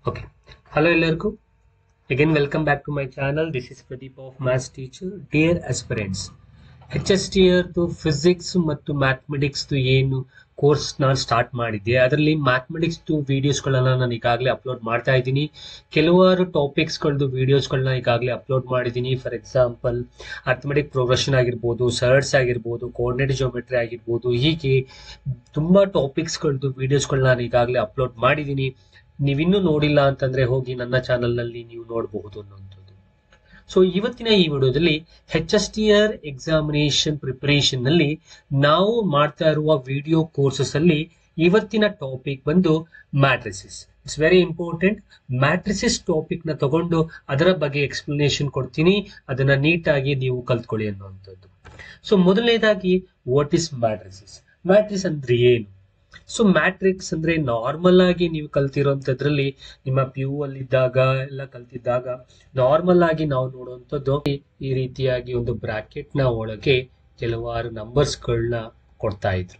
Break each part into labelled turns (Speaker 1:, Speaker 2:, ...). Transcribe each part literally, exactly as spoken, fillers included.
Speaker 1: Okay. Hello ಎಲ್ಲರಿಗೂ. Again welcome back to my channel. This is Pradeep of Maths Teacher. Dear aspirants, H S T R ದು physics ಮತ್ತು mathematics ದು ಏನು course ನಾನು start ಮಾಡಿದ್ದೆ ಅದರಲ್ಲಿ ಮ್ಯಾಥಮೆಟಿಕ್ಸ್ ದು ವಿಡಿಯೋಸ್ಗಳನ್ನ ನಾನು ಈಗಾಗಲೇ ಅಪ್ಲೋಡ್ ಮಾಡ್ತಾ ಇದ್ದೀನಿ. ಕೆಲವಾರು ಟಾಪಿಕ್ಸ್ಗಳದ್ದು ವಿಡಿಯೋಸ್ಗಳನ್ನ ಈಗಾಗಲೇ ಅಪ್ಲೋಡ್ ಮಾಡಿದ್ದೀನಿ. ಫಾರ್ ಎಕ್ಸಾಂಪಲ್ ಅರ್ಥಮೆಟಿಕ್ ಪ್ರೋಗ್ರೆಷನ್ ಆಗಿರ್ಬೋದು, ಸರ್ಟ್ಸ್ ಆಗಿರ್ಬೋದು, ಕೋಆರ್ಡಿನೇಟ್ ಜಿಯೋಮೆಟ್ರಿ ಆಗಿರ್ಬೋದು, ಹೀಗೆ ತುಂಬಾ ಟಾಪಿಕ್ಸ್ಗಳದ್ದು ವಿಡಿಯೋಸ್ಗಳನ್ನ ನಾನು ಈಗಾಗಲೇ ಅಪ್ಲೋಡ್ ಮಾಡಿದ್ದೀನಿ. ನೀವಿನ್ನೂ ನೋಡಿಲ್ಲ ಅಂತಂದ್ರೆ ಹೋಗಿ ನನ್ನ ಚಾನೆಲ್ ನಲ್ಲಿ ನೀವು ನೋಡಬಹುದು ಅನ್ನುವಂಥದ್ದು. ಸೊ ಇವತ್ತಿನ ಈ ವಿಡಿಯೋದಲ್ಲಿ H S T R examination preparation ನಲ್ಲಿ ನಾವು ಮಾಡ್ತಾ ಇರುವ ವಿಡಿಯೋ ಕೋರ್ಸಸ್ ಅಲ್ಲಿ ಇವತ್ತಿನ ಟಾಪಿಕ್ ಬಂದು matrices. It's very important. Matrices topic ನ ತಗೊಂಡು ಅದರ ಬಗ್ಗೆ ಎಕ್ಸ್ಪ್ಲನೇಷನ್ ಕೊಡ್ತೀನಿ, ಅದನ್ನ ನೀಟಾಗಿ ನೀವು ಕಲ್ತ್ಕೊಳ್ಳಿ ಅನ್ನುವಂಥದ್ದು. ಸೊ ಮೊದಲನೇದಾಗಿ ವಾಟ್ ಇಸ್ ಮ್ಯಾಟ್ರಿಸಸ್? ಮ್ಯಾಟ್ರಿಕ್ಸ್ ಅಂದ್ರೆ ಏನು? ಸೊ ಮ್ಯಾಟ್ರಿಕ್ಸ್ ಅಂದ್ರೆ ನಾರ್ಮಲ್ ಆಗಿ ನೀವು ಕಲ್ತಿರೋಂಥದ್ರಲ್ಲಿ ನಿಮ್ಮ ಪಿ ಯು ಅಲ್ಲಿ ಇದ್ದಾಗ ಎಲ್ಲ ಕಲ್ತಿದ್ದಾಗ ನಾರ್ಮಲ್ ಆಗಿ ನಾವು ನೋಡುವಂಥದ್ದು ಈ ರೀತಿಯಾಗಿ ಒಂದು ಬ್ರಾಕೆಟ್ ನ ಒಳಗೆ ಕೆಲವಾರು ನಂಬರ್ಸ್ ಗಳನ್ನ ಕೊಡ್ತಾ ಇದ್ರು,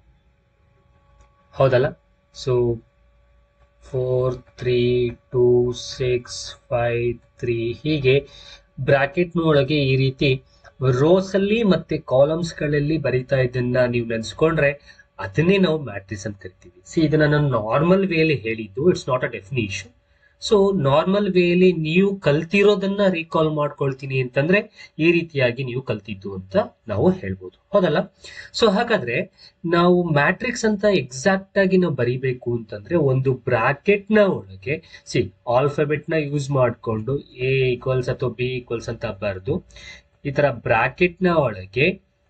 Speaker 1: ಹೌದಲ್ಲ? So four three two six five three ಹೀಗೆ ಬ್ರಾಕೆಟ್ ನ ಒಳಗೆ ಈ ರೀತಿ ರೋಸ್ ಅಲ್ಲಿ ಮತ್ತೆ ಕಾಲಮ್ಸ್ ಗಳಲ್ಲಿ ಬರೀತಾ ಇದನ್ನ ನೀವು ನೆನ್ಸ್ಕೊಂಡ್ರೆ ಅದನ್ನೇ ನಾವು ಮ್ಯಾಟ್ರಿಕ್ಸ್ ಅಂತ ಕರಿತೀವಿ. ಸಿ ಇದನ್ನ ನಾನು ನಾರ್ಮಲ್ ವೇಲಿ ಹೇಳಿದ್ದು, it's not a definition. So normal ವೇಲಿ ನೀವು ಕಲ್ತಿರೋದನ್ನ ರೀಕಾಲ್ ಮಾಡ್ಕೊಳ್ತೀನಿ ಅಂತಂದ್ರೆ ಈ ರೀತಿಯಾಗಿ ನೀವು ಕಲ್ತಿದ್ದು ಅಂತ ನಾವು ಹೇಳ್ಬೋದು, ಹೌದಲ್ಲ? ಸೊ ಹಾಗಾದ್ರೆ ನಾವು ಮ್ಯಾಟ್ರಿಕ್ಸ್ ಅಂತ ಎಕ್ಸಾಕ್ಟ್ ಆಗಿ ನಾವು ಬರಿಬೇಕು ಅಂತಂದ್ರೆ ಒಂದು ಬ್ರಾಕೆಟ್ ನ ಒಳಗೆ ಸಿ ಆಲ್ಫಾಬೆಟ್ ನ ಯೂಸ್ ಮಾಡಿಕೊಂಡು ಎ ಈಕ್ವಲ್ಸ್ ಅಥವಾ ಬಿ ಈಕ್ವಲ್ಸ್ ಅಂತ ಬರೆದು ಈ ತರ ಬ್ರಾಕೆಟ್ ನ ಒಳಗೆ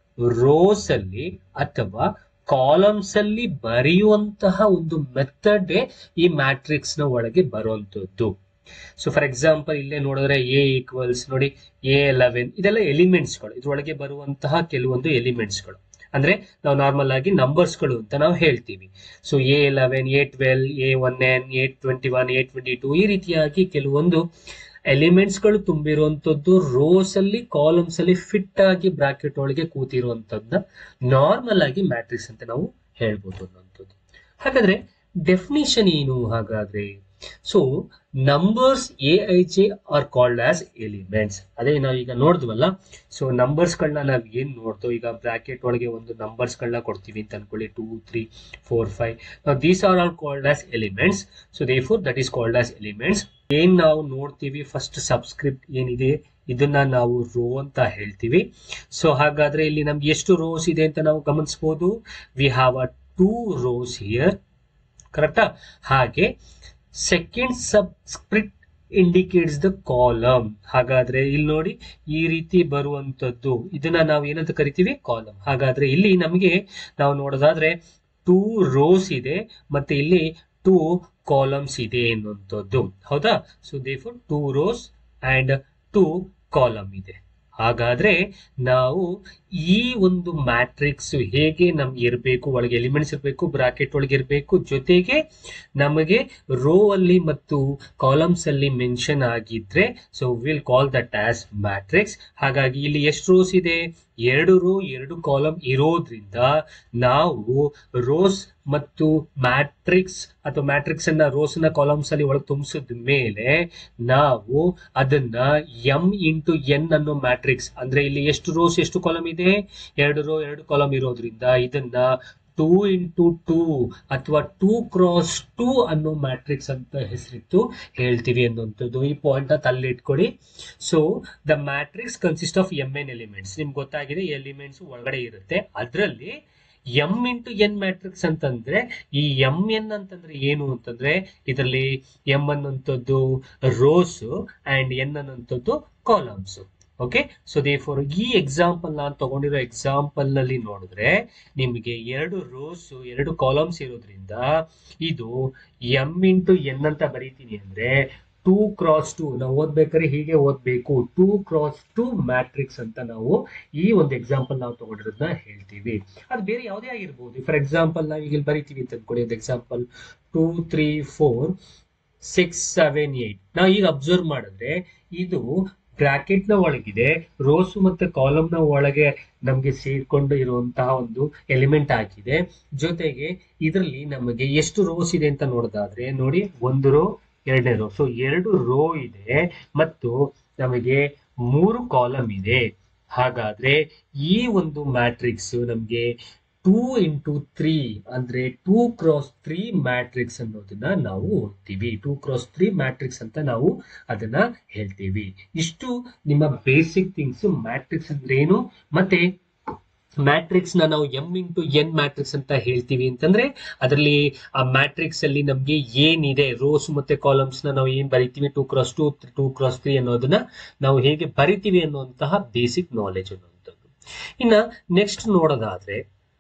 Speaker 1: ರೋಸ್ ಅಲ್ಲಿ ಅಥವಾ ಕಾಲಮ್ಸ್ ಅಲ್ಲಿ ಬರೆಯುವಂತಹ ಒಂದು ಮೆಥಡ್ ಈ ಮ್ಯಾಟ್ರಿಕ್ಸ್ ನ ಒಳಗೆ ಬರುವಂತದ್ದು. ಸೊ ಫಾರ್ ಎಕ್ಸಾಂಪಲ್ ಇಲ್ಲೇ ನೋಡಿದ್ರೆ ಎ ಈಕ್ವಲ್ಸ್ ನೋಡಿ ಎ ಎಲೆವೆನ್, ಇದೆಲ್ಲ ಎಲಿಮೆಂಟ್ಸ್ ಗಳು, ಇದ್ರೊಳಗೆ ಬರುವಂತಹ ಕೆಲವೊಂದು ಎಲಿಮೆಂಟ್ಸ್ ಗಳು ಅಂದ್ರೆ ನಾವು ನಾರ್ಮಲ್ ಆಗಿ ನಂಬರ್ಸ್ ಗಳು ಅಂತ ನಾವು ಹೇಳ್ತೀವಿ. So A eleven, A twelve, A one N, A twenty one, A twenty two ಈ ರೀತಿಯಾಗಿ ಕೆಲವೊಂದು ಎಲಿಮೆಂಟ್ಸ್ ಗಳು ತುಂಬಿರುವಂತದ್ದು ರೋಸ್ ಅಲ್ಲಿ ಕಾಲಮ್ಸ್ ಅಲ್ಲಿ ಫಿಟ್ ಆಗಿ ಬ್ರಾಕೆಟ್ ಒಳಗೆ ಕೂತಿರುವಂತದ್ದನ್ನ ನಾರ್ಮಲ್ ಆಗಿ ಮ್ಯಾಟ್ರಿಕ್ಸ್ ಅಂತ ನಾವು ಹೇಳ್ಬೋದು ಅನ್ನುವಂಥದ್ದು. ಹಾಗಾದ್ರೆ ಡೆಫಿನಿಷನ್ ಏನು ಹಾಗಾದ್ರೆ? So numbers A I J are called as elements. ಅದೇ ನಾವು ಈಗ ನೋಡಿದ್ವಲ್ಲ, ಸೊ ನಂಬರ್ಸ್ ಗಳನ್ನ ನಾವ್ ಏನ್ ನೋಡ್ದೋ, ಈಗ ಬ್ರಾಕೆಟ್ ಒಳಗೆ ಒಂದು ನಂಬರ್ಸ್ ಗಳನ್ನ ಕೊಡ್ತೀವಿ ಅಂತ ಅನ್ಕೊಳ್ಳಿ, two three four five. These are all called as elements. So therefore that is called as elements. ಏನ್ ನಾವು ನೋಡ್ತೀವಿ ಫಸ್ಟ್ ಸಬ್ಸ್ಕ್ರಿಪ್ಟ್ ಏನಿದೆ ಇದನ್ನ ನಾವು ರೋ ಅಂತ ಹೇಳ್ತೀವಿ. ಸೊ ಹಾಗಾದ್ರೆ ಇಲ್ಲಿ ನಮ್ಗೆ ಎಷ್ಟು ರೋಸ್ ಇದೆ ಅಂತ ನಾವು ಗಮನಿಸಬಹುದು. We have a two rows here, ಕರೆಕ್ಟಾ? ಹಾಗೆ second subscript indicates the column. ಹಾಗಾದ್ರೆ ಇಲ್ಲಿ ನೋಡಿ ಈ ರೀತಿ ಬರುವಂತದ್ದು ಇದನ್ನ ನಾವು ಏನಂತ ಕರಿತೀವಿ? ಕಾಲಮ್. ಹಾಗಾದ್ರೆ ಇಲ್ಲಿ ನಮಗೆ ನಾವು ನೋಡೋದಾದ್ರೆ ಟೂ ರೋಸ್ ಇದೆ ಮತ್ತೆ ಇಲ್ಲಿ ಟೂ ಕಾಲಮ್ಸ್ ಇದೆ ಎನ್ನುವಂಥದ್ದು, ಹೌದಾ? So therefore two rows and two column ಇದೆ. ಹಾಗಾದ್ರೆ ನಾವು ಈ ಒಂದು ಮ್ಯಾಟ್ರಿಕ್ಸ್ ಹೇಗೆ ನಮ್ಗೆ ಇರಬೇಕು, ಒಳಗೆ ಎಲಿಮೆಂಟ್ಸ್ ಇರಬೇಕು, ಬ್ರಾಕೆಟ್ ಒಳಗೆ ಇರಬೇಕು, ಜೊತೆಗೆ ನಮಗೆ ರೋ ಅಲ್ಲಿ ಮತ್ತು ಕಾಲಮ್ಸ್ ಅಲ್ಲಿ ಮೆನ್ಷನ್ ಆಗಿದ್ರೆ so will call that as matrix. ಹಾಗಾಗಿ ಇಲ್ಲಿ ಎಷ್ಟು ರೋಸ್ ಇದೆ? ಎರಡು ರೋ ಎರಡು ಕಾಲಮ್ ಇರೋದ್ರಿಂದ ನಾವು ರೋಸ್ ಮತ್ತು ಮ್ಯಾಟ್ರಿಕ್ಸ್ ಅಥವಾ ಮ್ಯಾಟ್ರಿಕ್ಸ್ ಅನ್ನ ರೋಸ್ ನ ಕಾಲಮ್ಸ್ ಅಲ್ಲಿ ಒಳಗೆ ತುಂಬಿಸಿದ ಮೇಲೆ ನಾವು ಅದನ್ನ ಎಂ ಇಂಟು ಎನ್ ಅನ್ನೋ ಮ್ಯಾಟ್ರಿಕ್ಸ್, ಅಂದ್ರೆ ಇಲ್ಲಿ ಎಷ್ಟು ರೋಸ್ ಎಷ್ಟು ಕಾಲಮ್ ಇದೆ? ಎರಡು ರೋ ಎರಡು ಕಾಲಮ್ ಇರೋದ್ರಿಂದ ಇದನ್ನ ಟೂ ಇಂಟು ಟೂ ಅಥವಾ ಟೂ ಕ್ರಾಸ್ ಟೂ ಅನ್ನೋ ಮ್ಯಾಟ್ರಿಕ್ಸ್ ಅಂತ ಹೆಸರಿತ್ತು ಹೇಳ್ತೀವಿ ಅನ್ನುವಂಥದ್ದು. ಈ ಪಾಯಿಂಟ್ ನ ತಲ್ಲಿಟ್ಕೊಳ್ಳಿ. So the matrix consist of M N elements. ನಿಮ್ಗೆ ಗೊತ್ತಾಗಿದೆ ಎಲಿಮೆಂಟ್ಸ್ ಒಳಗಡೆ ಇರುತ್ತೆ. ಅದರಲ್ಲಿ ಎಂ ಇಂಟು ಎನ್ ಮ್ಯಾಟ್ರಿಕ್ಸ್ ಅಂತಂದ್ರೆ ಈ ಎಂ ಎನ್ ಅಂತಂದ್ರೆ ಏನು ಅಂತಂದ್ರೆ ಇದರಲ್ಲಿ ಎಂ ಅನ್ನುವಂಥದ್ದು ರೋಸ್ ಅಂಡ್ ಎನ್ ಅನ್ನುವಂಥದ್ದು ಕಾಲಮ್ಸ್. ಓಕೆ, ಸೊ ದೇರ್ಫೋರ್ ಈ ಎಕ್ಸಾಂಪಲ್ ನಾನು ತಗೊಂಡಿರೋ ಎಕ್ಸಾಂಪಲ್ ನಲ್ಲಿ ನೋಡಿದ್ರೆ ನಿಮಗೆ ಎರಡು ರೋಸ್ ಎರಡು ಕಾಲಮ್ಸ್ ಇರೋದ್ರಿಂದ ಇದು ಎಂ ಇಂಟು ಎನ್ ಅಂತ ಬರೀತೀನಿ ಅಂದ್ರೆ ಟೂ ಕ್ರಾಸ್ ಟೂ ನಾವು ಓದ್ಬೇಕಾದ್ರೆ ಹೀಗೆ ಓದ್ಬೇಕು. ಟೂ ಕ್ರಾಸ್ ಟೂ ಮ್ಯಾಟ್ರಿಕ್ಸ್ ಅಂತ ನಾವು ಈ ಒಂದು ಎಕ್ಸಾಂಪಲ್ ನಾವು ತಗೊಂಡಿರೋದನ್ನ ಹೇಳ್ತೀವಿ. ಅದು ಬೇರೆ ಯಾವುದೇ ಆಗಿರ್ಬೋದು. ಫಾರ್ ಎಕ್ಸಾಂಪಲ್ ನಾವು ಈಗ ಬರೀತೀವಿ ಅಂತ ಅನ್ಕೊಳ್ಳಿ, ಒಂದು example two three four six seven eight. ನಾವು ಈಗ ಅಬ್ಸರ್ವ್ ಮಾಡಿದ್ರೆ ಇದು ಬ್ರಾಕೆಟ್ ನ ಒಳಗಿದೆ, ರೋಸ್ ಮತ್ತೆ ಕಾಲಮ್ ನ ಒಳಗೆ ನಮಗೆ ಸೇರ್ಕೊಂಡು ಇರುವಂತಹ ಒಂದು ಎಲಿಮೆಂಟ್ ಆಗಿದೆ. ಜೊತೆಗೆ ಇದರಲ್ಲಿ ನಮಗೆ ಎಷ್ಟು ರೋಸ್ ಇದೆ ಅಂತ ನೋಡೋದಾದ್ರೆ ನೋಡಿ, ಒಂದು ರೋ ಎರಡನೇ ರೋ. ಸೊ ಎರಡು ರೋ ಇದೆ ಮತ್ತು ನಮಗೆ ಮೂರು ಕಾಲಮ್ ಇದೆ. ಹಾಗಾದ್ರೆ ಈ ಒಂದು ಮ್ಯಾಟ್ರಿಕ್ಸ್ ನಮಗೆ ಟೂ ಇಂಟು ತ್ರೀ ಅಂದ್ರೆ ಟೂ ಕ್ರಾಸ್ ತ್ರೀ ಮ್ಯಾಟ್ರಿಕ್ಸ್ ಅನ್ನೋದನ್ನ ನಾವು ಓದ್ತೀವಿ. ಟೂ ಕ್ರಾಸ್ ತ್ರೀ ಮ್ಯಾಟ್ರಿಕ್ಸ್ ಅಂತ ನಾವು ಅದನ್ನ ಹೇಳ್ತೀವಿ. ಇಷ್ಟು ನಿಮ್ಮ ಬೇಸಿಕ್ ಥಿಂಗ್ಸ್. ಮ್ಯಾಟ್ರಿಕ್ಸ್ ಅಂದ್ರೆ ಏನು, ಮತ್ತೆ ಮ್ಯಾಟ್ರಿಕ್ಸ್ ನ ನಾವು ಎಂ ಇಂಟು ಎನ್ ಮ್ಯಾಟ್ರಿಕ್ಸ್ ಅಂತ ಹೇಳ್ತೀವಿ ಅಂತಂದ್ರೆ ಅದರಲ್ಲಿ ಆ ಮ್ಯಾಟ್ರಿಕ್ಸ್ ಅಲ್ಲಿ ನಮ್ಗೆ ಏನಿದೆ ರೋಸ್ ಮತ್ತೆ ಕಾಲಮ್ಸ್ ನ ನಾವು ಏನ್ ಬರಿತೀವಿ, two cross two two cross three ಅನ್ನೋದನ್ನ ನಾವು ಹೇಗೆ ಬರಿತೀವಿ ಅನ್ನುವಂತಹ ಬೇಸಿಕ್ ನಾಲೆಜ್ ಅನ್ನುವಂಥದ್ದು. ಇನ್ನ ನೆಕ್ಸ್ಟ್ ನೋಡೋದಾದ್ರೆ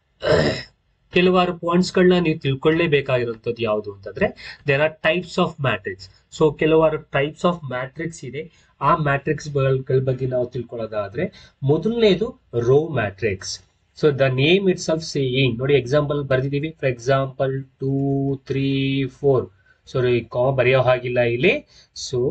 Speaker 1: ಕೆಲವಾರು ಪಾಯಿಂಟ್ಸ್ ಗಳನ್ನ ನೀವು ತಿಳ್ಕೊಳ್ಳೇಬೇಕಾಗಿರುವಂತದ್ದು ಯಾವುದು ಅಂತಂದ್ರೆ there are types of matrix. So ಕೆಲವಾರು ಟೈಪ್ಸ್ ಆಫ್ ಮ್ಯಾಟ್ರಿಕ್ಸ್ ಇದೆ. ಆ ಮ್ಯಾಟ್ರಿಕ್ಸ್ ಗಳ ಬಗ್ಗೆ ನಾವು ತಿಳ್ಕೊಳ್ಳೋದಾದ್ರೆ ಮೊದಲನೇದು row matrix. So the name itself saying, ನೋಡಿ ಎಕ್ಸಾಂಪಲ್ ಬರ್ದಿದೀವಿ. For example two three four. Sorry ಕಾ ಬರೆಯೋ ಹಾಗಿಲ್ಲ ಇಲ್ಲಿ. So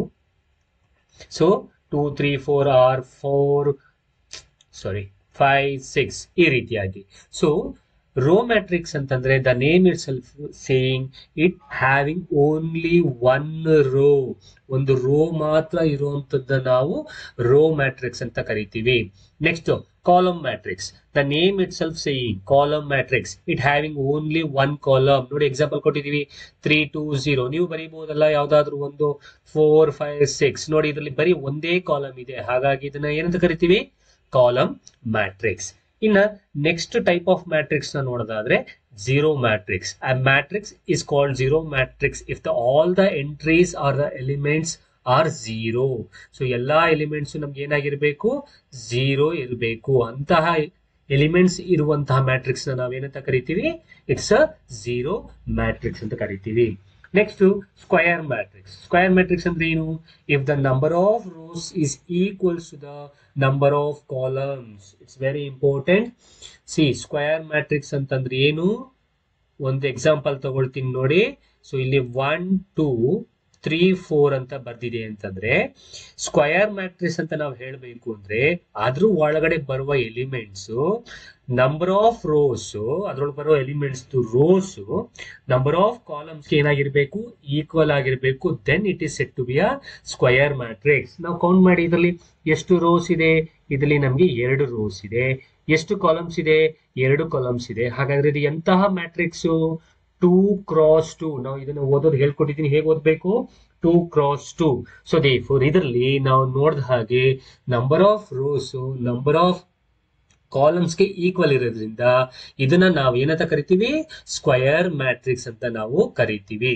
Speaker 1: so two three four are four sorry five six ಈ ರೀತಿಯಾಗಿ. ಸೊ ರೋ ಮ್ಯಾಟ್ರಿಕ್ಸ್ ಅಂತಂದ್ರೆ the name itself saying it having only one row, ಒಂದು ರೋ ಮಾತ್ರ ಇರುವಂತದ್ದ ನಾವು ರೋ ಮ್ಯಾಟ್ರಿಕ್ಸ್ ಅಂತ ಕರಿತೀವಿ. Next column matrix. The name itself saying column matrix it having only one column. ನೋಡಿ example ಕೊಟ್ಟಿದೀವಿ three two zero. ನೀವು ಬರೀಬಹುದಲ್ಲ ಯಾವ್ದಾದ್ರು ಒಂದು ಫೋರ್ ಫೈವ್ ಸಿಕ್ಸ್. ನೋಡಿ ಇದರಲ್ಲಿ ಬರೀ ಒಂದೇ ಕಾಲಮ್ ಇದೆ, ಹಾಗಾಗಿ ಇದನ್ನ ಏನಂತ ಕರಿತೀವಿ, ಕಾಲಮ್ ಮ್ಯಾಟ್ರಿಕ್ಸ್. ಇನ್ನ ನೆಕ್ಸ್ಟ್ ಟೈಪ್ ಆಫ್ ಮ್ಯಾಟ್ರಿಕ್ಸ್ ನ ನೋಡೋದಾದ್ರೆ zero matrix. A matrix is called zero matrix if the all the entries or the elements are zero. So ಎಲ್ಲಾ ಎಲಿಮೆಂಟ್ಸ್ ನಮ್ಗೆ ಏನಾಗಿರ್ಬೇಕು, ಝೀರೋ ಇರಬೇಕು. ಅಂತಹ ಎಲಿಮೆಂಟ್ಸ್ ಇರುವಂತಹ ಮ್ಯಾಟ್ರಿಕ್ಸ್ ನ ನಾವೇನಂತ ಕರಿತೀವಿ, ಇಟ್ಸ್ ಅ ಝೀರೋ ಮ್ಯಾಟ್ರಿಕ್ಸ್ ಅಂತ ಕರಿತೀವಿ. Next square matrix. Square matrix ಅಂದ್ರೆ ಏನು, if the number of rows is equals to the number of columns. It's very important. See square matrix ಅಂತಂದ್ರೆ ಏನು, ಒಂದು ಎಕ್ಸಾಂಪಲ್ ತಗೊಳ್ತೀನಿ ನೋಡಿ. ಸೊ ಇಲ್ಲಿ ಒನ್ ಟೂ ತ್ರೀ ಫೋರ್ ಅಂತ ಬರ್ದಿದೆ ಅಂತಂದ್ರೆ ಸ್ಕ್ವಯರ್ ಮ್ಯಾಟ್ರಿಕ್ಸ್ ಅಂತ ನಾವು ಹೇಳಬೇಕು ಅಂದ್ರೆ ಅದ್ರ ಒಳಗಡೆ ಬರುವ ಎಲಿಮೆಂಟ್ಸ್ ನಂಬರ್ ಆಫ್ ರೋಸ್, ಅದ್ರೊಳಗೆ ಬರುವ elements rows number of columns ಏನಾಗಿರ್ಬೇಕು, ಈಕ್ವಲ್ ಆಗಿರ್ಬೇಕು. Then it is set to be a square matrix. ನಾವು ಕೌಂಟ್ ಮಾಡಿ ಇದರಲ್ಲಿ ಎಷ್ಟು ರೋಸ್ ಇದೆ, ಇದರಲ್ಲಿ ನಮ್ಗೆ ಎರಡು ರೋಸ್ ಇದೆ. ಎಷ್ಟು ಕಾಲಮ್ಸ್ ಇದೆ, ಎರಡು ಕಾಲಮ್ಸ್ ಇದೆ. ಹಾಗಾದ್ರೆ ಇದು ಎಂತಹ ಮ್ಯಾಟ್ರಿಕ್ಸ್, ಟೂ ಕ್ರಾಸ್ ಟೂ. ನಾವು ಇದನ್ನ ಓದೋದು ಹೇಳ್ಕೊಟ್ಟಿದ್ದೀನಿ, ಹೇಗೆ ಓದ್ಬೇಕು, two cross two. So therefore ಇದರಲ್ಲಿ ನಾವು ನೋಡಿದ ಹಾಗೆ number of rows number of ಕಾಲಮ್ಸ್ಗೆ ಈಕ್ವಲ್ ಇರೋದ್ರಿಂದ ಇದನ್ನ ನಾವು ಏನಂತ ಕರಿತೀವಿ, ಸ್ಕ್ವಯರ್ ಮ್ಯಾಟ್ರಿಕ್ಸ್ ಅಂತ ನಾವು ಕರಿತೀವಿ.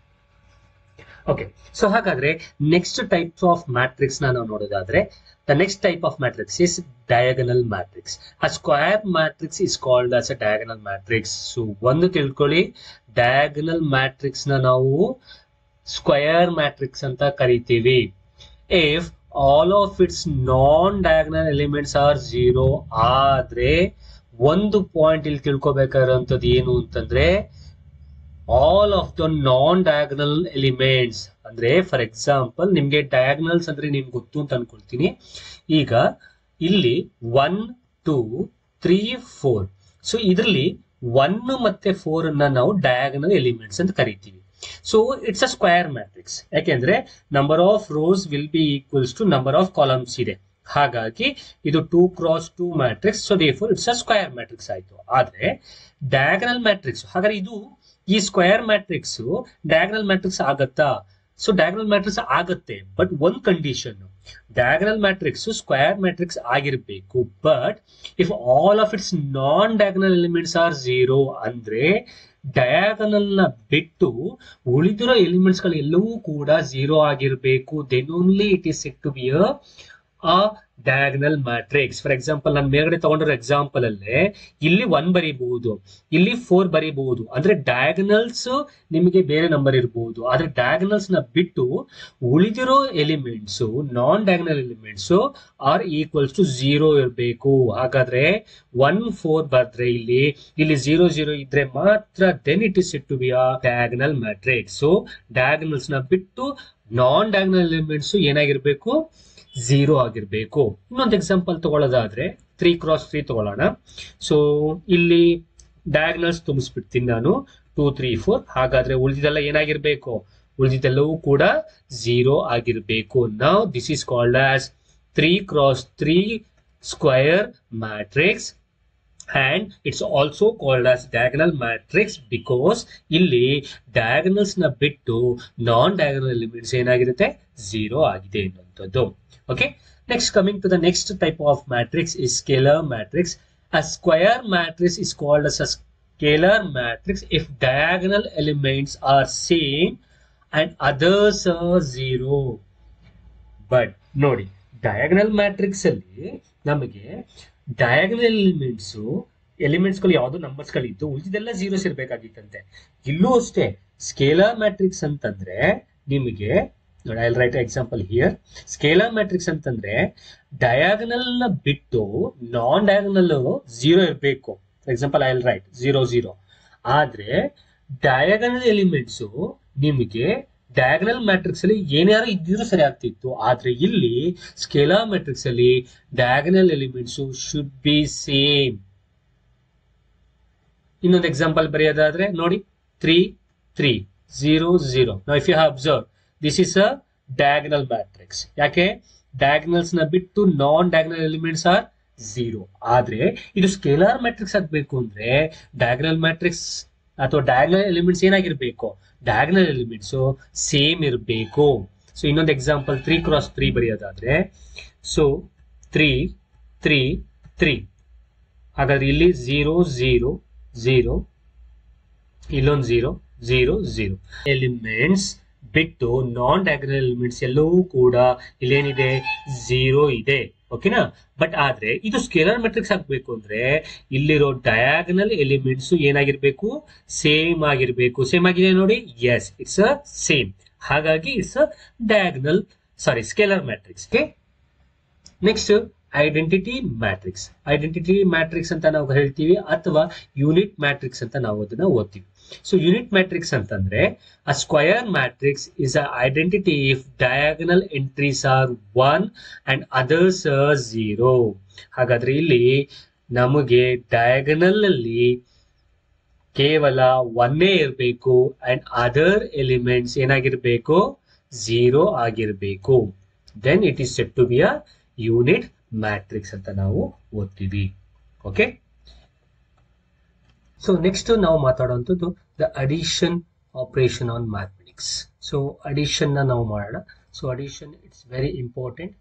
Speaker 1: ಓಕೆ, ಸೊ ಹಾಗಾದ್ರೆ ನೆಕ್ಸ್ಟ್ ಟೈಪ್ಸ್ ಆಫ್ ಮ್ಯಾಟ್ರಿಕ್ಸ್ ನಾವು ನೋಡೋದಾದ್ರೆ the next type of matrix is diagonal matrix. A square matrix is called as a diagonal matrix. So ಒಂದು ತಿಳ್ಕೊಳ್ಳಿ, diagonal matrix ನ ನಾವು square matrix ಅಂತ ಕರಿತೀವಿ. If all of its non-diagonal elements are zero ಆದ್ರೆ ಒಂದು ಪಾಯಿಂಟ್ ಇಲ್ಲಿ ತಿಳ್ಕೊಬೇಕಾಗಿರುವಂತದ್ದು ಏನು ಅಂತಂದ್ರೆ all of the non diagonal elements. ಅಂದ್ರೆ ಫಾರ್ ಎಕ್ಸಾಂಪಲ್ ನಿಮ್ಗೆ ಡಯಾಗನಲ್ಸ್ ಅಂದ್ರೆ ನಿಮ್ಗೆ ಗೊತ್ತು ಅಂತ ಅನ್ಕೊಳ್ತೀನಿ. ಈಗ ಇಲ್ಲಿ one two three four. So ಇದರಲ್ಲಿ ಒನ್ ಮತ್ತೆ ಫೋರ್ ಅನ್ನ ನಾವು ಡಯಾಗನಲ್ ಎಲಿಮೆಂಟ್ಸ್ ಅಂತ ಕರಿತೀವಿ. So it's a square matrix. ಯಾಕೆಂದ್ರೆ number of rows will be equals to number of columns ಇದೆ. ಹಾಗಾಗಿ ಇದು two cross two matrix. So therefore it's a square matrix ಆಯ್ತು. ಆದ್ರೆ ಡಯಾಗನಲ್ ಮ್ಯಾಟ್ರಿಕ್ಸ್, ಹಾಗಾದ್ರೆ ಇದು ಈ ಸ್ಕ್ವಯರ್ ಮ್ಯಾಟ್ರಿಕ್ಸ್ ಡಯಾಗನಲ್ ಮ್ಯಾಟ್ರಿಕ್ಸ್ ಆಗತ್ತಾ? ಸೊ ಡಯಾಗನಲ್ ಮ್ಯಾಟ್ರಿಕ್ಸ್ ಆಗತ್ತೆ, ಬಟ್ ಒಂದ್ condition, diagonal matrix square matrix ಆಗಿರ್ಬೇಕು. But if all of its non diagonal elements are zero ಅಂದ್ರೆ ಡಯಾಗನಲ್ ನ ಬಿಟ್ಟು ಉಳಿದಿರೋ ಎಲಿಮೆಂಟ್ಸ್ ಗಳು ಎಲ್ಲವೂ ಕೂಡ ಝೀರೋ ಆಗಿರ್ಬೇಕು. Then only it is set to be a diagonal matrix. For example ನಾನು ಮೇಲ್ಗಡೆ ತಗೊಂಡಿರೋ ಎಕ್ಸಾಂಪಲ್ ಅಲ್ಲೇ ಇಲ್ಲಿ ಒನ್ ಬರೀಬಹುದು, ಇಲ್ಲಿ ಫೋರ್ ಬರೀಬಹುದು. ಅಂದ್ರೆ ಡಯಾಗನಲ್ಸ್ ನಿಮಗೆ ಬೇರೆ ನಂಬರ್ ಇರಬಹುದು, ಆದ್ರೆ ಡಯಾಗನಲ್ಸ್ ನ ಬಿಟ್ಟು ಉಳಿದಿರೋ elements non diagonal elements are equals to zero ಇರಬೇಕು. ಹಾಗಾದ್ರೆ ಒನ್ ಫೋರ್ ಬರ್ದ್ರೆ ಇಲ್ಲಿ ಇಲ್ಲಿ ಝೀರೋ ಝೀರೋ ಇದ್ರೆ ಮಾತ್ರ then it is set to be a diagonal matrix. So diagonals ನ ಬಿಟ್ಟು ನಾನ್ ಡಯಾಗನಲ್ ಎಲಿಮೆಂಟ್ಸ್ ಏನಾಗಿರ್ಬೇಕು, ಝೀರೋ ಆಗಿರ್ಬೇಕು. ಇನ್ನೊಂದು ಎಕ್ಸಾಂಪಲ್ ತಗೊಳ್ಳೋದಾದ್ರೆ ತ್ರೀ ಕ್ರಾಸ್ ತ್ರೀ ತಗೊಳ್ಳೋಣ. ಸೊ ಇಲ್ಲಿ ಡಯಾಗನಲ್ಸ್ ತುಂಬಿಸ್ಬಿಡ್ತೀನಿ ನಾನು, ಟೂ ತ್ರೀ ಫೋರ್. ಹಾಗಾದ್ರೆ ಉಳಿದಿದೆಲ್ಲ ಏನಾಗಿರ್ಬೇಕು, ಉಳಿದಿದ್ದೆಲ್ಲವೂ ಕೂಡ ಝೀರೋ ಆಗಿರಬೇಕು. ನಾವು this is called as three cross three square matrix and it's also called as diagonal matrix because ಇಲ್ಲಿ diagonals ನ ಬಿಟ್ಟು ನಾನ್ diagonal elements ಏನಾಗಿರುತ್ತೆ zero ಆಗಿದೆ ಅನ್ನುವಂಥದ್ದು. Okay, next coming to the next type of matrix is scalar matrix. A square matrix is called as a scalar matrix if diagonal elements are same and others are zero. But ನೋಡಿ diagonal matrix ಅಲ್ಲಿ ನಮಗೆ diagonal elements elements ಗಳು ಯಾವ್ದು numbers ಗಳಿದ್ದು ಉಳಿದಿದ್ದೆಲ್ಲ zeros ಇರ್ಬೇಕಾಗಿತ್ತಂತೆ. ಇಲ್ಲೂ ಅಷ್ಟೇ scalar matrix ಅಂತಂದ್ರೆ ನಿಮಗೆ ನೋಡಿ, I write example here. Scalar matrix ಅಂತಂದ್ರೆ ಡಯಾಗನಲ್ ನ ಬಿಟ್ಟು ನಾನ್ ಡಯಾಗನಲ್ ಜೀರೋ ಇರಬೇಕು. For example I write zero zero. ಆದ್ರೆ ಡಯಾಗನಲ್ ಎಲಿಮೆಂಟ್ಸ್ ನಿಮಗೆ ಡಯಾಗನಲ್ ಮ್ಯಾಟ್ರಿಕ್ಸ್ ಅಲ್ಲಿ ಏನಾರು ಇದ್ದಿದ್ರು ಸರಿ ಆಗ್ತಿತ್ತು. ಆದ್ರೆ ಇಲ್ಲಿ ಸ್ಕೇಲಾರ್ ಮ್ಯಾಟ್ರಿಕ್ಸ್ ಅಲ್ಲಿ diagonal elements should be same. ಇನ್ನೊಂದು ಎಕ್ಸಾಂಪಲ್ ಬರೆಯೋದಾದ್ರೆ ನೋಡಿ, three three zero zero. Now if you have observe this is a diagonal matrix. ಯಾಕೆ ಡಯಾಗನಲ್ಸ್ ನ ಬಿಟ್ಟು non diagonal elements are zero. ಆದ್ರೆ ಇದು ಸ್ಕೇಲಾರ್ ಮ್ಯಾಟ್ರಿಕ್ಸ್ ಆಗ್ಬೇಕು ಅಂದ್ರೆ ಡಯಾಗನಲ್ ಮ್ಯಾಟ್ರಿಕ್ಸ್ ಅಥವಾ ಡಯಾಗನಲ್ ಎಲಿಮೆಂಟ್ಸ್ ಏನಾಗಿರ್ಬೇಕು, ಡಯಾಗನಲ್ ಎಲಿಮೆಂಟ್ಸ್ ಸೇಮ್ ಇರಬೇಕು. ಸೊ ಇನ್ನೊಂದು ಎಕ್ಸಾಂಪಲ್ ತ್ರೀ ಕ್ರಾಸ್ ತ್ರೀ ಬರೆಯೋದಾದ್ರೆ, ಸೊ ತ್ರೀ ತ್ರೀ ತ್ರೀ. ಹಾಗಾದ್ರೆ ಇಲ್ಲಿ ಝೀರೋ ಝೀರೋ ಝೀರೋ, ಇಲ್ಲೊಂದು ಝೀರೋ ಝೀರೋ ಝೀರೋ. ಎಲಿಮೆಂಟ್ಸ್ ಬಿಟ್ಟು ನಾನ್ ಡಯಾಗನಲ್ ಎಲಿಮೆಂಟ್ಸ್ ಎಲ್ಲವೂ ಕೂಡ ಇಲ್ಲೇನಿದೆ ಝೀರೋ ಇದೆ. ಓಕೆನಾ? ಬಟ್ ಆದ್ರೆ ಇದು ಸ್ಕೇಲಾರ್ ಮ್ಯಾಟ್ರಿಕ್ಸ್ ಆಗ್ಬೇಕು ಅಂದ್ರೆ ಇಲ್ಲಿರೋ ಡಯಾಗನಲ್ ಎಲಿಮೆಂಟ್ಸ್ ಏನಾಗಿರ್ಬೇಕು, ಸೇಮ್ ಆಗಿರ್ಬೇಕು. ಸೇಮ್ ಆಗಿದೆ ನೋಡಿ, ಎಸ್ ಇಟ್ಸ್ ಅ ಸೇಮ್. ಹಾಗಾಗಿ it's a diagonal sorry scalar matrix. Okay, next identity matrix. Identity matrix ಅಂತ ನಾವು ಹೇಳ್ತೀವಿ ಅಥವಾ ಯೂನಿಟ್ ಮ್ಯಾಟ್ರಿಕ್ಸ್ ಅಂತ ನಾವು ಅದನ್ನ ಓದ್ತೀವಿ. ಸೊ ಯೂನಿಟ್ ಮ್ಯಾಟ್ರಿಕ್ಸ್ ಅಂತಂದ್ರೆ a square matrix is an identity if diagonal entries are one and others are zero. ಹಾಗಾದ್ರೆ ಇಲ್ಲಿ ನಮಗೆ ಡಯಾಗನಲ್ ಅಲ್ಲಿ ಕೇವಲ ಒನ್ನೇ ಇರಬೇಕು ಅಂಡ್ ಅದರ್ ಎಲಿಮೆಂಟ್ಸ್ ಏನಾಗಿರ್ಬೇಕು, ಝೀರೋ ಆಗಿರ್ಬೇಕು. Then it is set to be a unit matrix ಅಂತ ನಾವು ಓದ್ತೀವಿ. ಓಕೆ, ಸೊ ನೆಕ್ಸ್ಟ್ ನಾವು ಮಾತಾಡುವಂಥದ್ದು the addition operation on mathematics. So addition ನ ನಾವು ಮಾಡೋಣ. So addition it's very important.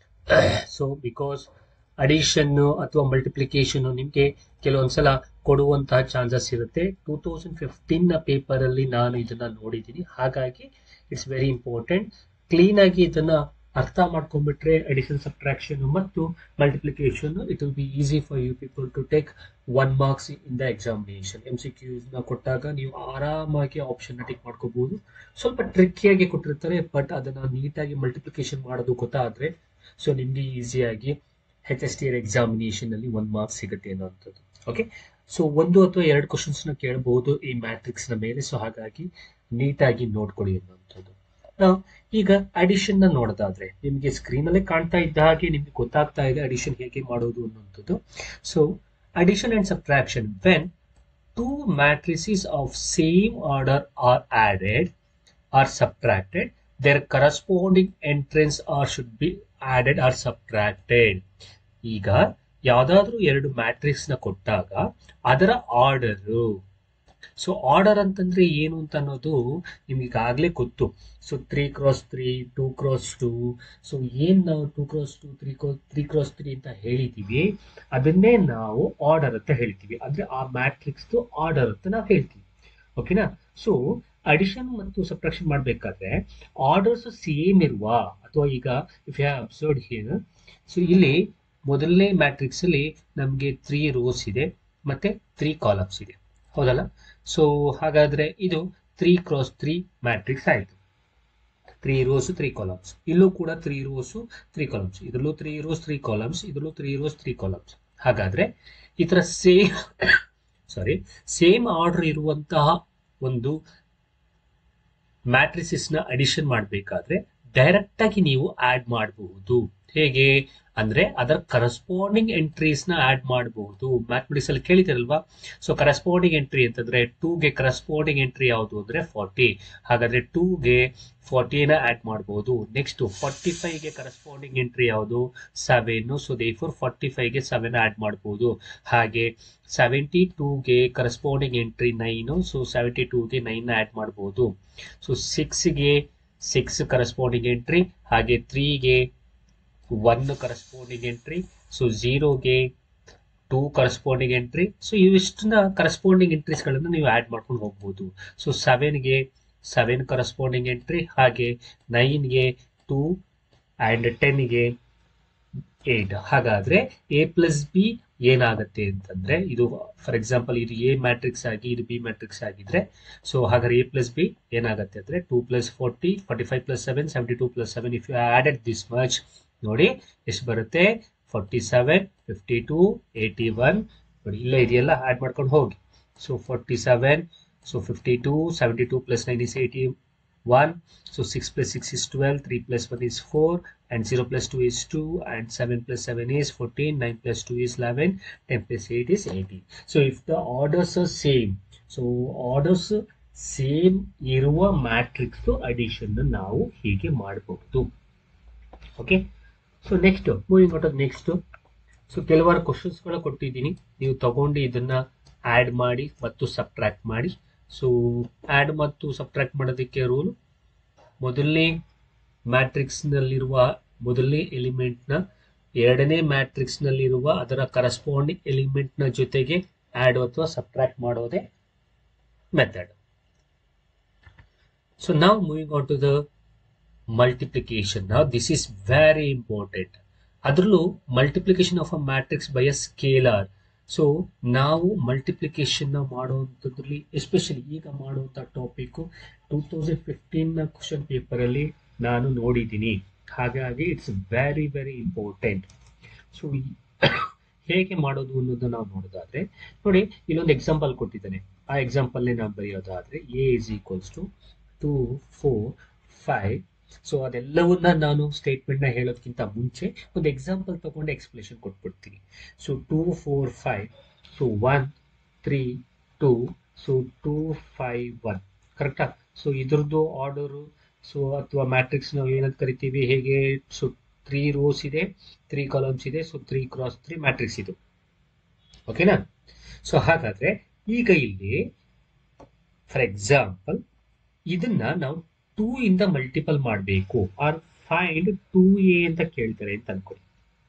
Speaker 1: So because addition ಅಥವಾ ಮಲ್ಟಿಪ್ಲಿಕೇಶನ್ ನಿಮಗೆ ಕೆಲವೊಂದ್ಸಲ ಕೊಡುವಂತಹ ಚಾನ್ಸಸ್ ಇರುತ್ತೆ. ಟೂ ತೌಸಂಡ್ ಫಿಫ್ಟೀನ್ ನ ಪೇಪರ್ ಅಲ್ಲಿ ನಾನು ಇದನ್ನ ನೋಡಿದ್ದೀನಿ. ಹಾಗಾಗಿ ಇಟ್ಸ್ ವೆರಿ ಇಂಪಾರ್ಟೆಂಟ್. ಕ್ಲೀನ್ ಆಗಿ ಇದನ್ನ ಅರ್ಥ ಮಾಡ್ಕೊಂಡ್ಬಿಟ್ರೆ ಅಡಿಷನ್, ಸಬ್ಟ್ರಾಕ್ಷನ್ ಮತ್ತು multiplication it will be easy for you people to take one marks in the examination. M C Qs ನ ಕೊಟ್ಟಾಗ ನೀವು ಆರಾಮಾಗಿ ಆಪ್ಷನ್ ನ ಟಿಕ್ ಮಾಡ್ಕೋಬಹುದು. ಸ್ವಲ್ಪ ಟ್ರಿಕ್ಕಿಯಾಗಿ ಕೊಟ್ಟಿರ್ತಾರೆ, ಬಟ್ ಅದನ್ನ ನೀಟಾಗಿ ಮಲ್ಟಿಪ್ಲಿಕೇಶನ್ ಮಾಡೋದು ಗೊತ್ತಾದ್ರೆ ಸೊ ನಿಮ್ಗೆ ಈಸಿಯಾಗಿ H S T R examination ಅಲ್ಲಿ ಒಂದ್ ಮಾರ್ಕ್ಸ್ ಸಿಗುತ್ತೆ ಅನ್ನೋಂಥದ್ದು. ಓಕೆ, ಸೊ ಒಂದು ಅಥವಾ ಎರಡು ಕ್ವಶನ್ಸ್ ನ ಕೇಳಬಹುದು ಈ ಮ್ಯಾಟ್ರಿಕ್ಸ್ ನ ಮೇಲೆ. ಸೊ ಹಾಗಾಗಿ ನೀಟಾಗಿ ನೋಡ್ಕೊಳ್ಳಿ ಅನ್ನೋಂಥದ್ದು. ನಾವು ಈಗ ಅಡಿಷನ್ ನ ನೋಡೋದಾದ್ರೆ ನಿಮಗೆ ಸ್ಕ್ರೀನ್ ಅಲ್ಲೇ ಕಾಣ್ತಾ ಇದ್ದ ಹಾಗೆ ನಿಮ್ಗೆ ಗೊತ್ತಾಗ್ತಾ ಇದೆ ಅಡಿಷನ್ ಹೇಗೆ ಮಾಡೋದು ಅನ್ನುವಂಥದ್ದು. So addition and subtraction, when two matrices of same order are added or subtracted, their corresponding entrance are should be added or subtracted. ಈಗ ಯಾವ್ದಾದ್ರು ಎರಡು ಮ್ಯಾಟ್ರಿಕ್ಸ್ ನ ಕೊಟ್ಟಾಗ ಅದರ ಆರ್ಡರ್, ಸೊ ಆರ್ಡರ್ ಅಂತಂದ್ರೆ ಏನು ಅಂತ ಅನ್ನೋದು ನಿಮ್ಗೆ ಈಗಾಗಲೇ ಗೊತ್ತು. So three cross three, two cross two. So ಏನ್ ನಾವು two cross two, three cross three cross three ಅಂತ ಹೇಳಿದೀವಿ, ಅದನ್ನೇ ನಾವು ಆರ್ಡರ್ ಅಂತ ಹೇಳ್ತೀವಿ. ಅಂದ್ರೆ ಆ ಮ್ಯಾಟ್ರಿಕ್ಸ್ ಆರ್ಡರ್ ಅಂತ ನಾವು ಹೇಳ್ತೀವಿ. ಓಕೆನಾ? ಸೊ ಅಡಿಷನ್ ಮತ್ತು ಸಬ್ಟ್ರಾಕ್ಷನ್ ಮಾಡ್ಬೇಕಾದ್ರೆ ಆರ್ಡರ್ಸ್ ಸೇಮ್ ಇರುವ ಅಥವಾ ಈಗ if you have observed here, so ಇಲ್ಲಿ ಮೊದಲನೇ ಮ್ಯಾಟ್ರಿಕ್ಸ್ ಅಲ್ಲಿ ನಮ್ಗೆ ತ್ರೀ ರೋಸ್ ಇದೆ ಮತ್ತೆ ತ್ರೀ ಕಾಲಮ್ಸ್ ಇದೆ, ಹೌದಲ್ಲ? ಸೊ ಹಾಗಾದ್ರೆ ಇದು ತ್ರೀ ಕ್ರಾಸ್ ತ್ರೀ ಮ್ಯಾಟ್ರಿಕ್ಸ್ ಆಯ್ತು. ತ್ರೀ ರೋಸ್ ತ್ರೀ ಕಾಲಮ್ಸ್, ಇಲ್ಲೂ ಕೂಡ ತ್ರೀ ರೋಸ್ ತ್ರೀ ಕಾಲಮ್ಸ್, ಇದರಲ್ಲೂ ತ್ರೀ ರೋಸ್ ತ್ರೀ ಕಾಲಮ್ಸ್, ಇದರಲ್ಲೂ ತ್ರೀ ರೋಸ್ ತ್ರೀ ಕಾಲಮ್ಸ್. ಹಾಗಾದ್ರೆ ಈ ತರ ಸೇಮ್ ಸಾರಿ ಸೇಮ್ ಆರ್ಡರ್ ಇರುವಂತಹ ಒಂದು ಮ್ಯಾಟ್ರಿಸಸ್ ನ ಅಡಿಷನ್ ಮಾಡಬೇಕಾದ್ರೆ ಡೈರೆಕ್ಟ್ ಆಗಿ ನೀವು ಆಡ್ ಮಾಡಬಹುದು. ಹೇಗೆ ಅಂದ್ರೆ ಅದರ ಕರೆಸ್ಪಾಂಡಿಂಗ್ ಎಂಟ್ರೀಸ್ ನ ಆಡ್ ಮಾಡಬಹುದು. ಮ್ಯಾಥಮೆಟಿಕ್ಸ್ ಅಲ್ಲಿ ಕೇಳಿದಿರಲ್ವಾ? ಸೊ ಕರೆಸ್ಪಾಂಡಿಂಗ್ ಎಂಟ್ರಿ ಅಂತಂದ್ರೆ ಟೂಗೆ ಕರೆಸ್ಪಾಂಡಿಂಗ್ ಎಂಟ್ರಿ ಯಾವುದು ಅಂದ್ರೆ ಫಾರ್ಟಿ. ಹಾಗಾದ್ರೆ ಟೂಗೆ ಫಾರ್ಟಿನ ಆಡ್ ಮಾಡಬಹುದು. ನೆಕ್ಸ್ಟ್ ಫಾರ್ಟಿ ಫೈವ್ ಗೆ ಕರೆಸ್ಪಾಂಡಿಂಗ್ ಎಂಟ್ರಿ ಯಾವುದು? Seven. So therefore forty five ಗೆ ಸೆವೆನ್ ಆಡ್ ಮಾಡಬಹುದು. ಹಾಗೆ ಸೆವೆಂಟಿ ಟೂಗೆ corresponding entry nine. So seventy ಟೂಗೆ ನೈನ್ ಆಡ್ ಮಾಡಬಹುದು. ಸೊ ಸಿಕ್ಸ್ಗೆ ಸಿಕ್ಸ್ ಕರೆಸ್ಪಾಂಡಿಂಗ್ ಎಂಟ್ರಿ, ಹಾಗೆ ತ್ರೀಗೆ ಒನ್ ಕರೆಸ್ಪಾಂಡಿಂಗ್ ಎಂಟ್ರಿ, ಸೊ ಝೀರೋಗೆ ಟೂ ಕರೆಸ್ಪಾಂಡಿಂಗ್ ಎಂಟ್ರಿ. ಸೊ ಇವಿಷ್ಟನ್ನ ಕರೆಸ್ಪಾಂಡಿಂಗ್ ಎಂಟ್ರೀಸ್ ಗಳನ್ನು ನೀವು ಆಡ್ ಮಾಡ್ಕೊಂಡು ಹೋಗ್ಬೋದು. ಸೊ ಸೆವೆನ್ಗೆ ಸೆವೆನ್ ಕರೆಸ್ಪಾಂಡಿಂಗ್ ಎಂಟ್ರಿ, ಹಾಗೆ ನೈನ್ಗೆ ಟೂ ಅಂಡ್ ಟೆನ್ಗೆ ಏಟ್. ಹಾಗಾದ್ರೆ ಎ ಪ್ಲಸ್ ಬಿ ಏನಾಗುತ್ತೆ ಅಂತಂದ್ರೆ, ಇದು ಫಾರ್ ಎಕ್ಸಾಂಪಲ್ ಇದು ಎ ಮ್ಯಾಟ್ರಿಕ್ಸ್ ಆಗಿ ಇದು ಬಿ ಮ್ಯಾಟ್ರಿಕ್ಸ್ ಆಗಿದ್ರೆ, ಸೊ ಹಾಗಾದ್ರೆ ಎ ಪ್ಲಸ್ ಬಿ ಏನಾಗುತ್ತೆ ಅಂದ್ರೆ two plus forty, forty five plus seven, seventy two plus seven. If you added this much ನೋಡಿ ಎಷ್ಟು ಬರುತ್ತೆ? Forty seven, fifty two, eighty one. ನೋಡಿ ಇಲ್ಲ ಇದೆಯಲ್ಲ, ಆಡ್ ಮಾಡ್ಕೊಂಡು ಹೋಗಿ. So forty seven, so fifty two, seventy two plus nine is eighty one. So six plus six is twelve, three plus one is four, and zero plus two is two, and seven plus seven is fourteen, nine plus two is eleven, ten plus eight is eighteen. So if the orders are same, so orders same ಇರುವ matrix addition ನಾವು ಹೀಗೆ ಮಾಡಬಹುದು. Okay, so next moving out next. So ಕೆಲವಾರು questions ಗಳ ಕೊಟ್ಟಿದ್ದೀನಿ, ನೀವು ತಗೊಂಡು ಇದನ್ನ ಆಡ್ ಮಾಡಿ ಮತ್ತು ಸಬ್ಟ್ರಾಕ್ಟ್ ಮಾಡಿ. ಸೊ ಆಡ್ ಮತ್ತು ಸಬ್ಟ್ರಾಕ್ಟ್ ಮಾಡೋದಕ್ಕೆ ರೂಲ್, ಮೊದಲನೇ ಮ್ಯಾಟ್ರಿಕ್ಸ್ ನಲ್ಲಿರುವ ಮೊದಲನೇ ಎಲಿಮೆಂಟ್ ನ ಎರಡನೇ ಮ್ಯಾಟ್ರಿಕ್ಸ್ ನಲ್ಲಿರುವ ಅದರ ಕರೆಸ್ಪಾಂಡಿಂಗ್ ಎಲಿಮೆಂಟ್ ನ ಜೊತೆಗೆ ಆಡ್ ಅಥವಾ ಸಬ್ಟ್ರಾಕ್ಟ್ ಮಾಡೋದೇ ಮೆಥಡ್. ಸೊ ನಾವು moving on to the multiplication. ನಾವು ದಿಸ್ ಇಸ್ ವೆರಿ ಇಂಪಾರ್ಟೆಂಟ್. ಅದರಲ್ಲೂ multiplication of a matrix by a scalar. So ನಾವು ಮಲ್ಟಿಪ್ಲಿಕೇಶನ್ ನ ಮಾಡುವಂಥದ್ರಲ್ಲಿ ಎಸ್ಪೆಷಲಿ ಈಗ ಮಾಡುವಂತ ಟಾಪಿಕ್ ಟೂ ತೌಸಂಡ್ ಫಿಫ್ಟೀನ್ ನ ಕ್ವಶನ್ ಪೇಪರ್ ಅಲ್ಲಿ ನಾನು ನೋಡಿದ್ದೀನಿ. ಹಾಗಾಗಿ it's very very important. So ಹೇಗೆ ಮಾಡೋದು ಅನ್ನೋದನ್ನ ನಾವು ನೋಡೋದಾದ್ರೆ, ನೋಡಿ ಇಲ್ಲೊಂದು ಎಕ್ಸಾಂಪಲ್ ಕೊಟ್ಟಿದ್ದಾನೆ. ಆ ಎಕ್ಸಾಂಪಲ್ ನಾವು ಬರೆಯೋದಾದ್ರೆ A is equals to two four five. So ಅದೆಲ್ಲವನ್ನ ನಾನು ಸ್ಟೇಟ್ಮೆಂಟ್ ನ ಹೇಳೋದಕ್ಕಿಂತ ಮುಂಚೆ ಒಂದು ಎಕ್ಸಾಂಪಲ್ ತಗೊಂಡು ಎಕ್ಸ್ಪ್ಲೇಷನ್ ಕೊಟ್ಬಿಡ್ತೀನಿ. So two four five, so one three two, so two five one. ಕರೆಕ್ಟಾ? ಸೊ ಇದ್ರದ್ದು ಆರ್ಡರು, ಸೊ ಅಥವಾ ಮ್ಯಾಟ್ರಿಕ್ಸ್ ನಾವು ಏನಂತ ಕರಿತೀವಿ, ಹೇಗೆ? ಸೊ ತ್ರೀ ರೋಸ್ ಇದೆ, ತ್ರೀ ಕಾಲಮ್ಸ್ ಇದೆ, so three cross three matrix ಇದು. ಓಕೆನಾ? ಸೊ ಹಾಗಾದ್ರೆ ಈಗ ಇಲ್ಲಿ ಫಾರ್ ಎಕ್ಸಾಂಪಲ್ ಇದನ್ನ ನಾವು ಟೂ ಇಂದ ಮಲ್ಟಿಪಲ್ ಮಾಡಬೇಕು, ಆರ್ ಫೈಂಡ್ ಟೂ ಎ ಅಂತ ಕೇಳ್ತಾರೆ ಅಂತ ಅನ್ಕೊಳ್ಳಿ.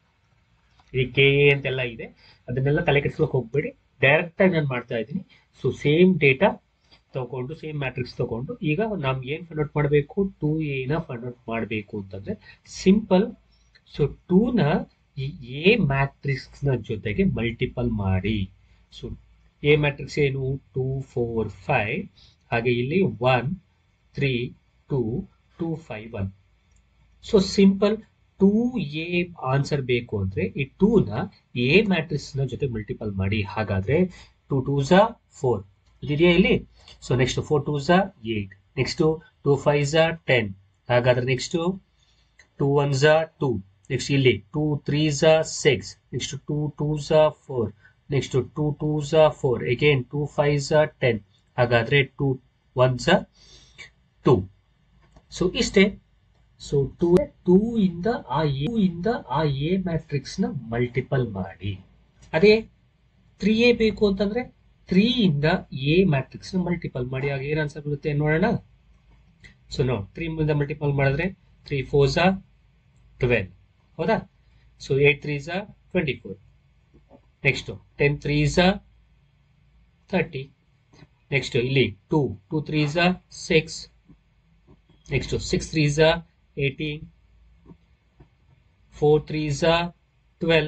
Speaker 1: ಈ ಕೆ ಎ ಅಂತೆಲ್ಲ ಇದೆ, ಅದನ್ನೆಲ್ಲ ತಲೆ ಕೆಡಿಸ್ಲಿಕ್ಕೆ ಹೋಗ್ಬೇಡಿ. ಡೈರೆಕ್ಟ್ ಆಗಿ ನಾನು ಮಾಡ್ತಾ ಇದ್ದೀನಿ. ಸೊ ಸೇಮ್ ಡೇಟಾ ತಗೊಂಡು ಸೇಮ್ ಮ್ಯಾಟ್ರಿಕ್ಸ್ ತಗೊಂಡು ಈಗ ನಮ್ಗೆ ಏನ್ ಫೈಂಡ್ ಔಟ್ ಮಾಡಬೇಕು? ಟೂ ಎ ನ ಫೈಂಡ್ ಔಟ್ ಮಾಡಬೇಕು ಅಂತಂದ್ರೆ ಸಿಂಪಲ್. ಸೊ ಟೂ ನ ಈ ಎ ಮ್ಯಾಟ್ರಿಕ್ಸ್ ನ ಜೊತೆಗೆ ಮಲ್ಟಿಪಲ್ ಮಾಡಿ. ಸೊ ಎ ಮ್ಯಾಟ್ರಿಕ್ಸ್ ಏನು? ಟೂ ಫೋರ್ ಫೈವ್, ಹಾಗೆ ಇಲ್ಲಿ one three two two five one. So simple two A answer ಬೇಕು ಅಂದ್ರೆ ಈ ಟೂ ನ ಎ ಮ್ಯಾಟ್ರಿಕ್ಸ್ ನ ಜೊತೆ ಮಲ್ಟಿಪಲ್ ಮಾಡಿ. ಹಾಗಾದ್ರೆ ಟೂ ಟೂ ಝಾ ಫೋರ್ ಇದೆಯಾ ಇಲ್ಲಿ? ಸೊ ನೆಕ್ಸ್ಟ್ ಫೋರ್ ಟೂ ಝಾ ಏಟ್, ನೆಕ್ಸ್ಟ್ ಟೂ ಫೈವ್ ಝಾ ಟೆನ್, ಹಾಗಾದ್ರೆ ನೆಕ್ಸ್ಟ್ ಟೂ ಒನ್ ಝಾ ಟೂ, ನೆಕ್ಸ್ಟ್ ಇಲ್ಲಿ ಟೂ ತ್ರೀ ಝಾ ಸಿಕ್ಸ್, ನೆಕ್ಸ್ಟ್ ಟೂ ಟೂ ಝಾ ಫೋರ್, ನೆಕ್ಸ್ಟ್ ಟೂ ಟೂ ಝಾ ಫೋರ್, ಅಗೇನ್ ಟೂ ಫೈವ್ ಝಾ ಟೆನ್, ಹಾಗಾದ್ರೆ ಟೂ ಒನ್ ಝಾ ಟೂ. ಸೊ ಇಷ್ಟೇ. ಸೊ ಟೂ ಟೂ ಇಂದ ಆ ಎ ಇಂದ ಆ ಎ ಮ್ಯಾಟ್ರಿಕ್ಸ್ ನ ಮಲ್ಟಿಪಲ್ ಮಾಡಿ. ಅದೇ ತ್ರೀ ಎ ಬೇಕು ಅಂತಂದ್ರೆ ತ್ರೀ ಇಂದ ಎ ಮ್ಯಾಟ್ರಿಕ್ಸ್ ನ ಮಲ್ಟಿಪಲ್ ಮಾಡಿ. ಆಗ ಏನ್ ಆನ್ಸರ್ ಬರುತ್ತೆ ನೋಡೋಣ. ಸೊ ನೋ ತ್ರೀ ಇಂದ ಮಲ್ಟಿಪಲ್ ಮಾಡಿದ್ರೆ ತ್ರೀ ಫೋರ್ ಝಾ ಟ್ವೆಲ್, ಹೌದಾ? ಸೊ ಏಟ್ ತ್ರೀ ಝಾ twenty four, next ten three ಝಾ ಥರ್ಟಿ, ನೆಕ್ಸ್ಟ್ ಇಲ್ಲಿ ಟೂ ಟೂ ತ್ರೀ ಝಾ ಸಿಕ್ಸ್, ನೆಕ್ಸ್ಟ್ ಸಿಕ್ಸ್ ತ್ರೀ ಝಾ eighteen, four threes are twelve,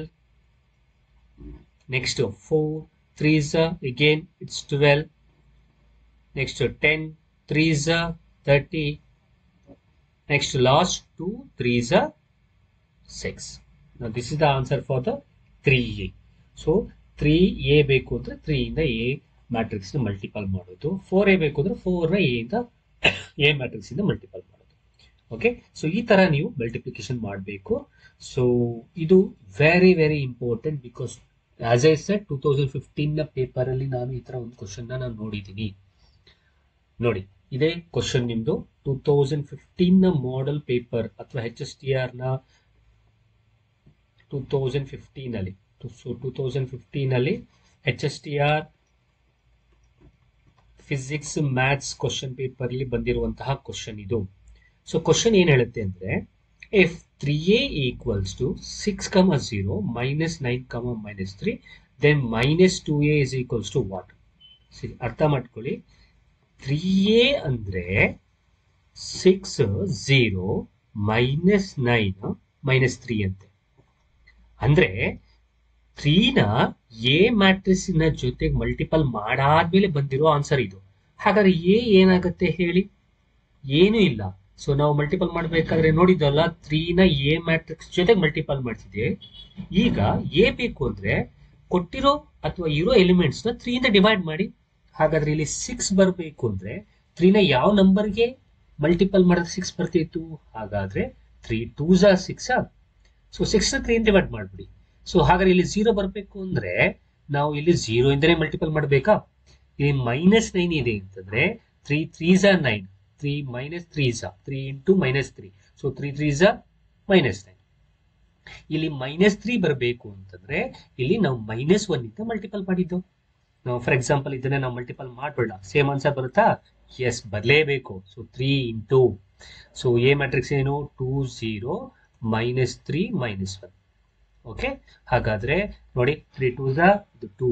Speaker 1: next four threes are again it's twelve, next ten threes are thirty, next last two threes are six. Now this is the answer for the three A. So three A ಬೇಕು ಅಂದ್ರೆ three ಇಂದ A matrix ನ multiple ಮಾಡೋದು, four A ಬೇಕು ಅಂದ್ರೆ four ನ A ಇಂದ A matrix ಇಂದ ಮಲ್ಟಿಪಲ್ ಮಾಡೋದು. ಓಕೆ, ಸೊ ಈ ತರ ನೀವು ಮಲ್ಟಿಪ್ಲಿಕೇಶನ್ ಮಾಡಬೇಕು. ಸೊ ಇದು very very important because as I said two thousand fifteen ನ ಪೇಪರ್ ಅಲ್ಲಿ ನಾನು ಈ ತರ ಒಂದು ಕ್ವಶನ್ ನಾನು ನೋಡಿದ್ದೀನಿ. ನೋಡಿ, ಇದೇ ಕ್ವಶನ್ ನಿಮ್ದು ಟೂ ತೌಸಂಡ್ ಫಿಫ್ಟೀನ್ ನ ಮಾಡೆಲ್ ಪೇಪರ್ ಅಥವಾ ಎಚ್ ಎಸ್ ಟಿ ಆರ್ ನ ಟೂ ತೌಸಂಡ್ ಫಿಫ್ಟೀನ್ ಅಲ್ಲಿ ಸೊ ಟೂ ತೌಸಂಡ್ ಫಿಫ್ಟೀನ್ ಅಲ್ಲಿ H S T R physics maths question paper ಅಲ್ಲಿ ಬಂದಿರುವಂತಹ ಕ್ವಶನ್ ಇದು. ಸೊ ಕ್ವಶನ್ ಏನ್ ಹೇಳುತ್ತೆ ಅಂದ್ರೆ, if three A equals to six comma zero minus nine comma minus three then minus two A is equals to what? ಸರಿ, ಅರ್ಥ ಮಾಡ್ಕೊಳ್ಳಿ. Three A ಅಂದ್ರೆ six zero minus nine minus three ಅಂತೆ. ಅಂದ್ರೆ ತ್ರೀನ A ಮ್ಯಾಟ್ರಿಕ್ಸಿನ ಜೊತೆಗೆ ಮಲ್ಟಿಪಲ್ ಮಾಡಾದ್ಮೇಲೆ ಬಂದಿರೋ answer ಇದು. ಹಾಗಾದ್ರೆ ಎ ಏನಾಗುತ್ತೆ ಹೇಳಿ? ಏನೂ ಇಲ್ಲ. ಸೊ ನಾವು ಮಲ್ಟಿಪಲ್ ಮಾಡಬೇಕಾದ್ರೆ ನೋಡಿದ್ವಲ್ಲ, ತ್ರೀನ ಎ ಮ್ಯಾಟ್ರಿಕ್ಸ್ ಜೊತೆಗೆ ಮಲ್ಟಿಪಲ್ ಮಾಡ್ತಿದ್ದೆ. ಈಗ ಎ ಬೇಕು ಅಂದ್ರೆ ಕೊಟ್ಟಿರೋ ಅಥವಾ ಇರೋ ಎಲಿಮೆಂಟ್ಸ್ ನ ತ್ರೀಯಿಂದ ಡಿವೈಡ್ ಮಾಡಿ. ಹಾಗಾದ್ರೆ ಇಲ್ಲಿ ಸಿಕ್ಸ್ ಬರಬೇಕು ಅಂದ್ರೆ ತ್ರೀನ ಯಾವ ನಂಬರ್ಗೆ ಮಲ್ಟಿಪಲ್ ಮಾಡಿದ್ರೆ ಸಿಕ್ಸ್ ಬರ್ತಿತ್ತು? ಹಾಗಾದ್ರೆ ತ್ರೀ ಟೂ ಝಾ ಸಿಕ್ಸ್. ಸೊ ಸಿಕ್ಸ್ ನ ತ್ರೀ ಡಿವೈಡ್ ಮಾಡ್ಬಿಡಿ. ಸೊ ಹಾಗಾದ್ರೆ ಇಲ್ಲಿ ಝೀರೋ ಬರಬೇಕು ಅಂದ್ರೆ ನಾವು ಇಲ್ಲಿ ಝೀರೋ ಇಂದನೇ ಮಲ್ಟಿಪಲ್ ಮಾಡಬೇಕಾ? ಇಲ್ಲಿ ಮೈನಸ್ ನೈನ್ ಇದೆ ಅಂತಂದ್ರೆ ತ್ರೀ ತ್ರೀ ಝಾ ನೈನ್, ತ್ರೀ ಮೈನಸ್ ತ್ರೀ ಝಾ three into minus three, so three three ಝಾ ಮೈನಸ್ ನೈನ್. ಇಲ್ಲಿ ಮೈನಸ್ ತ್ರೀ ಬರಬೇಕು ಅಂತಂದ್ರೆ ಇಲ್ಲಿ ನಾವು ಮೈನಸ್ ಒನ್ ಇಂದ ಮಲ್ಟಿಪಲ್ ಮಾಡಿದ್ದು. ನಾವು ಫಾರ್ ಎಕ್ಸಾಂಪಲ್ ಇದನ್ನ ನಾವು ಮಲ್ಟಿಪಲ್ ಮಾಡೋಣ, ಸೇಮ್ ಆನ್ಸರ್ ಬರುತ್ತಾ? ಎಸ್, ಬರಲೇಬೇಕು. So three into, so A matrix ಏನು? Two zero minus three minus one. Okay, ಹಾಗಾದ್ರೆ ನೋಡಿ, ತ್ರೀ ಟೂ ಝಾ ಇದು ಟೂ.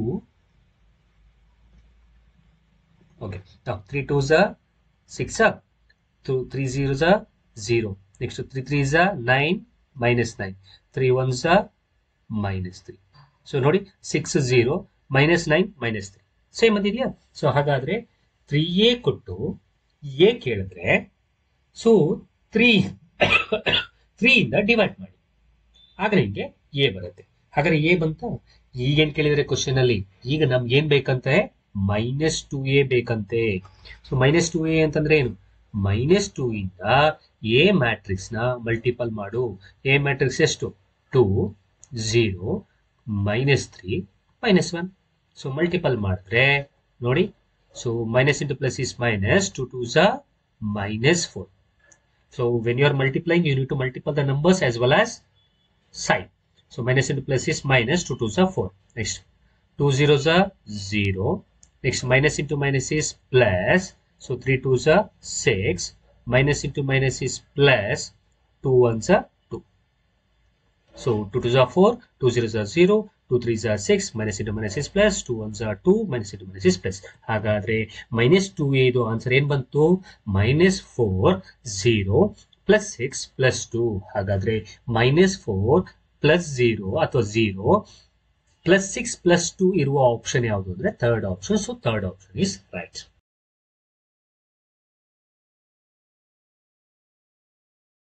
Speaker 1: ಓಕೆ, ತ್ರೀ ಟೂ ಝಾ ಸಿಕ್ಸ್, ತ್ರೀ ಝೀರೋ ಝಾ ಝೀರೋ, ನೆಕ್ಸ್ಟ್ ತ್ರೀ ತ್ರೀ ಝಾ nine minus nine, three one ಝಾ minus three. So ನೋಡಿ, six zero minus nine minus three same ಅಂತಿದೆಯಾ? ಸೊ ಹಾಗಾದ್ರೆ ತ್ರೀ ಎ ಕೊಟ್ಟು ಎ ಕೇಳಿದ್ರೆ ಸೊ ತ್ರೀ ತ್ರೀ ಇಂದ ಡಿವೈಡ್ ಮಾಡಿ, ಆಗ ನಿಮಗೆ ಎ ಬರುತ್ತೆ. ಹಾಗಾದ್ರೆ ಎ ಬಂತ? ಈಗೇನ್ ಕೇಳಿದ್ರೆ ಕ್ವಶನ್ ಅಲ್ಲಿ, ಈಗ ನಮ್ಗೆ ಏನ್ ಬೇಕಂತೆ? ಮೈನಸ್ ಟೂ ಎ ಬೇಕಂತೆ. ಸೊ ಮೈನಸ್ ಟೂ ಎ ಅಂತಂದ್ರೆ ಏನು? ಮೈನಸ್ ಟೂ ಇಂದ ಎ ಮ್ಯಾಟ್ರಿಕ್ಸ್ ನ ಮಲ್ಟಿಪಲ್ ಮಾಡು. ಎ ಮ್ಯಾಟ್ರಿಕ್ಸ್ ಎಷ್ಟು? Two zero minus three minus one. So multiple ಮಾಡಿದ್ರೆ ನೋಡಿ, so minus into plus is minus, two two ಝಾ minus four. So when you are multiplying, you need to multiply the numbers as well as sign. So minus into plus is minus, two twos are four. Next, two zeros are zero. Next, minus into minus is plus. So three twos are six. Minus into minus is plus. Two ones are two. So two twos are four. Two zeros are zero. Two threes are six. Minus into minus is plus. Two ones are two. Minus into minus is plus. ಹಾಗಾದ್ರೆ minus two ಇದು answer ಏನ್ ಬಂತು? minus four zero plus six plus two. ಹಾಗಾದ್ರೆ minus four plus zero ಅಥವಾ zero plus six plus two ಇರುವ option ಯಾವುದು ಅಂದ್ರೆ third option. So third option is right.